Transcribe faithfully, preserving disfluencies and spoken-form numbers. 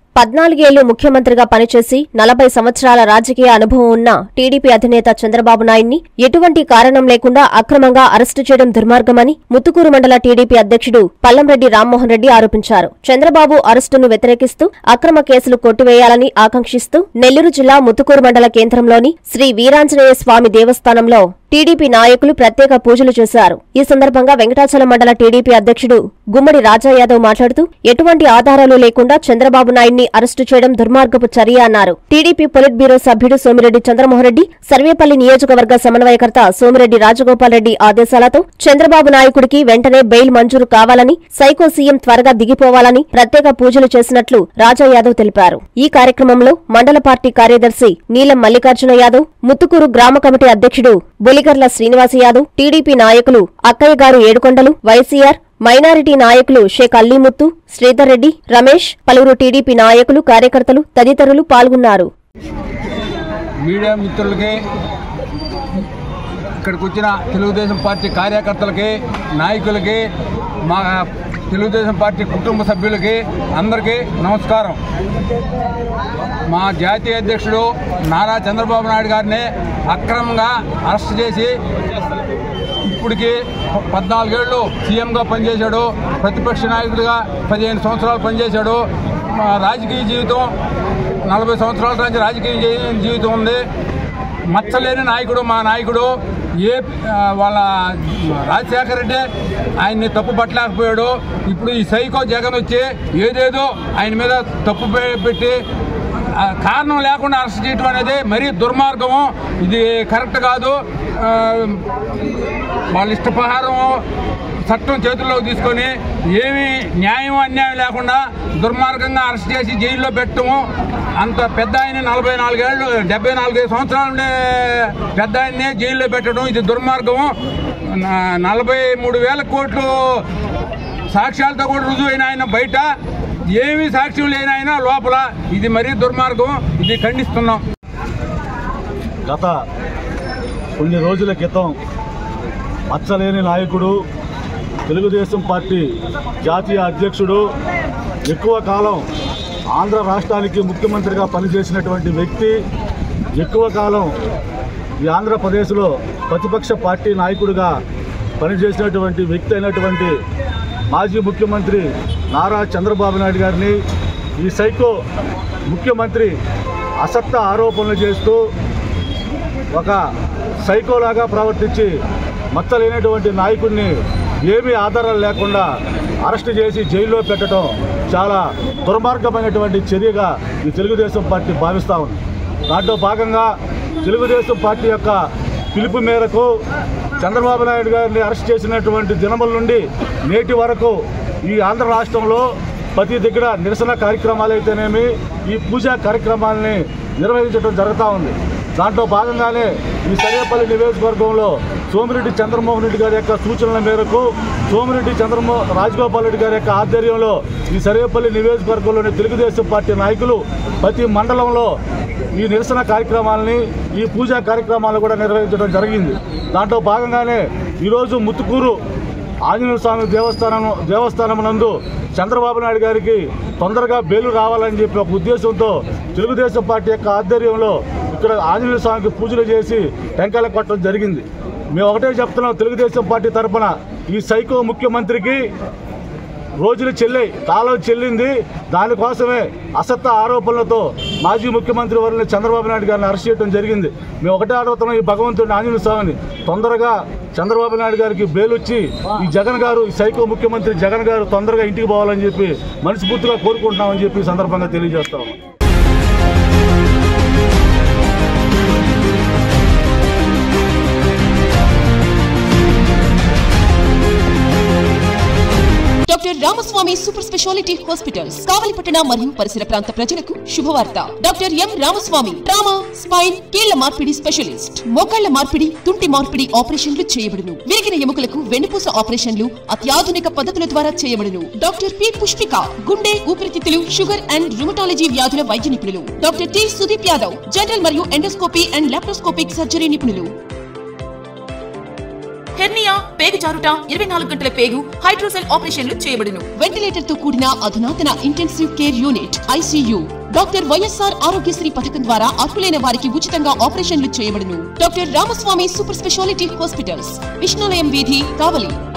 పద్నాలుగేళ్లు ముఖ్యమంత్రిగా పనిచేసి నలభై సంవత్సరాల రాజకీయ అనుభవం ఉన్న టీడీపీ అధినేత చంద్రబాబు నాయుడిని ఎటువంటి కారణం లేకుండా అక్రమంగా అరెస్టు చేయడం దుర్మార్గమని ముత్తుకూరు మండల టీడీపీ అధ్యక్షుడు పల్లంరెడ్డి రామ్మోహన్ రెడ్డి ఆరోపించారు. చంద్రబాబు అరెస్టును వ్యతిరేకిస్తూ అక్రమ కేసులు కొట్టివేయాలని ఆకాంక్షిస్తూ నెల్లూరు జిల్లా ముత్తుకూరు మండల కేంద్రంలోని శ్రీ వీరాంజనేయ స్వామి దేవస్థానంలో టీడీపీ నాయకులు ప్రత్యేక పూజలు చేశారు. ఈ సందర్భంగా వెంకటాచలం మండల టీడీపీ అధ్యక్షుడు గుమ్మడి రాజా యాదవ్ మాట్లాడుతూ ఎటువంటి ఆధారాలు లేకుండా చంద్రబాబు నాయుడిని అరెస్టు చేయడం దుర్మార్గపు చర్య అన్నారు. టీడీపీ పొలిట్ బ్యూరో సభ్యుడు సోమిరెడ్డి చంద్రమోహన్ రెడ్డి, సర్వేపల్లి నియోజకవర్గ సమన్వయకర్త సోమిరెడ్డి రాజగోపాల్ రెడ్డి ఆదేశాలతో చంద్రబాబు నాయకుడికి వెంటనే బెయిల్ మంజూరు కావాలని, సైకో సీఎం త్వరగా దిగిపోవాలని ప్రత్యేక పూజలు చేసినట్లు రాజా యాదవ్ తెలిపారు. ఈ కార్యక్రమంలో మండల పార్టీ కార్యదర్శి నీలం మల్లికార్జున యాదవ్, ముత్తుకూరు గ్రామ కమిటీ అధ్యక్షుడు బొలిగర్ల శ్రీనివాస యాదవ్, టీడీపీ నాయకులు అక్కయ్య గారు ఏడుకొండలు, వైసీఆర్ మైనారిటీ నాయకులు షేక్ అల్లీముత్తు, శ్రీధర్ రెడ్డి, రమేష్, పలువురు టీడీపీ నాయకులు, కార్యకర్తలు తదితరులు పాల్గొన్నారు. మీడియా మిత్రులకి, ఇక్కడికి వచ్చిన తెలుగుదేశం పార్టీ కార్యకర్తలకి, నాయకులకి, మా తెలుగుదేశం పార్టీ కుటుంబ సభ్యులకి అందరికీ నమస్కారం. మా జాతీయ అధ్యక్షుడు నారా చంద్రబాబు నాయుడు గారిని అక్రమంగా అరెస్ట్ చేసి ఇప్పటికి పద్నాలుగేళ్లు సీఎంగా పనిచేశాడు, ప్రతిపక్ష నాయకుడిగా పదిహేను సంవత్సరాలు పనిచేశాడు. రాజకీయ జీవితం నలభై సంవత్సరాల నుంచి రాజకీయ జీవితం ఉంది. మచ్చలేని నాయకుడు మా నాయకుడు. ఏ వాళ్ళ రాజశేఖర రెడ్డి ఆయన్ని తప్పు పట్టలేకపోయాడు. ఇప్పుడు ఈ సైకో జగన్ వచ్చి ఏదేదో ఆయన మీద తప్పు పెట్టి కారణం లేకుండా అరెస్ట్ చేయడం అనేది మరీ దుర్మార్గము. ఇది కరెక్ట్ కాదు. వాళ్ళ ఇష్టప్రకారం చట్టం చేతుల్లోకి తీసుకొని ఏమీ న్యాయం అన్యాయం లేకుండా దుర్మార్గంగా అరెస్ట్ చేసి జైల్లో పెట్టము. అంత పెద్ద ఆయన నలభై నాలుగేళ్ళు డెబ్బై నాలుగైదు సంవత్సరాలు ఉండే పెద్ద ఆయన్ని జైల్లో పెట్టడం ఇది దుర్మార్గము. నలభై మూడు వేల కోట్లు సాక్ష్యాలతో కూడా రుజువైన ఆయన బయట, ఏమీ సాక్ష్యం లేని ఆయన లోపల, ఇది మరీ దుర్మార్గం. ఇది ఖండిస్తున్నాం. గత కొన్ని రోజుల క్రితం మచ్చలేని నాయకుడు, తెలుగుదేశం పార్టీ జాతీయ అధ్యక్షుడు, ఎక్కువ కాలం ఆంధ్ర రాష్ట్రానికి ముఖ్యమంత్రిగా పనిచేసినటువంటి వ్యక్తి, ఎక్కువ కాలం ఈ ఆంధ్రప్రదేశ్లో ప్రతిపక్ష పార్టీ నాయకుడిగా పనిచేసినటువంటి వ్యక్తి అయినటువంటి మాజీ ముఖ్యమంత్రి నారా చంద్రబాబు నాయుడు గారిని ఈ సైకో ముఖ్యమంత్రి అసత్య ఆరోపణలు చేస్తూ ఒక సైకోలాగా ప్రవర్తించి మచ్చలేనటువంటి నాయకుడిని ఏమీ ఆధారాలు లేకుండా అరెస్టు చేసి జైల్లో పెట్టడం చాలా దుర్మార్గమైనటువంటి చర్యగా ఈ తెలుగుదేశం పార్టీ భావిస్తూ ఉంది. దాంట్లో భాగంగా తెలుగుదేశం పార్టీ యొక్క పిలుపు మేరకు చంద్రబాబు నాయుడు గారిని అరెస్ట్ చేసినటువంటి దినముల నుండి నేటి వరకు ఈ ఆంధ్ర రాష్ట్రంలో ప్రతి దగ్గర నిరసన కార్యక్రమాలు అయితేనేమి, ఈ పూజా కార్యక్రమాలని నిర్వహించడం జరుగుతూ ఉంది. దాంట్లో భాగంగానే ఈ సర్వేపల్లి నియోజకవర్గంలో సోమిరెడ్డి చంద్రమోహన్ రెడ్డి గారి యొక్క సూచనల మేరకు సోమిరెడ్డి చంద్రమో రాజగోపాల్ రెడ్డి గారి యొక్క ఆధ్వర్యంలో ఈ సర్వేపల్లి నియోజకవర్గంలోని తెలుగుదేశం పార్టీ నాయకులు ప్రతి మండలంలో ఈ నిరసన కార్యక్రమాలని, ఈ పూజా కార్యక్రమాలు కూడా నిర్వహించడం జరిగింది. దాంట్లో భాగంగానే ఈరోజు ముత్తుకూరు ఆంజనేయ స్వామి దేవస్థానం దేవస్థానం నందు చంద్రబాబు నాయుడు గారికి తొందరగా బెయిలు రావాలని చెప్పి ఒక ఉద్దేశంతో తెలుగుదేశం పార్టీ యొక్క ఆధ్వర్యంలో ఇక్కడ ఆంజనేయ స్వామికి పూజలు చేసి టెంకాయలు కొట్టడం జరిగింది. మేము ఒకటే చెప్తున్నాం, తెలుగుదేశం పార్టీ తరఫున ఈ సైకో ముఖ్యమంత్రికి రోజులు చెల్లి కాలం చెల్లింది. దానికోసమే అసత్య ఆరోపణలతో మాజీ ముఖ్యమంత్రి వర్యులు చంద్రబాబు నాయుడు గారిని అరెస్ట్ చేయడం జరిగింది. మేము ఒకటే అడుగుతున్నాం, ఈ భగవంతుడిని ఆంజనేయ స్వామిని తొందరగా చంద్రబాబు నాయుడు గారికి బెయిల్ వచ్చి ఈ జగన్ గారు, ఈ సైకో ముఖ్యమంత్రి జగన్ గారు తొందరగా ఇంటికి పోవాలని చెప్పి మనస్ఫూర్తిగా కోరుకుంటున్నామని చెప్పి సందర్భంగా తెలియజేస్తాము. Doctor Ramaswamy super speciality hospitals, కావలిపట్టణ మరియు పరిసర ప్రాంత ప్రజలకు శుభవార్త. Doctor M Ramaswamy trauma, spine, కీళ్ల మార్పిడి స్పెషలిస్ట్. మోకాళ్ల మార్పిడి, తుంటి మార్పిడి ఆపరేషన్లు చేయబడును. విరిగిన ఎముకలకు వెన్నుపూస ఆపరేషన్లు అత్యాధునిక పద్ధతుల ద్వారా చేయబడును. డాక్టర్ పి పుష్పిక గుండె, ఊపిరితిత్తులు, షుగర్ అండ్ రుమటాలజీ వ్యాధుల వైద్య నిపుణులు. Doctor T Sudeep Yadav general మరియు ఎండోస్కోపీ అండ్ లాప్రోస్కోపిక్ సర్జరీ నిపుణులు. హెర్నియా, పేగు జారుట, ఇరవై నాలుగు గంటల పేగు, హైడ్రోసెల్ ఆపరేషన్లు చేయబడును. వెంటిలేటర్ తో కూడిన అధునాతన intensive care unit ICU. Doctor YSR Aarogyasri పథకం ద్వారా అర్హులైన వారికి ఉచితంగా ఆపరేషన్లు చేయబడును. Doctor Ramaswamy super speciality hospitals, Vishnulayam వీధి, కావలి.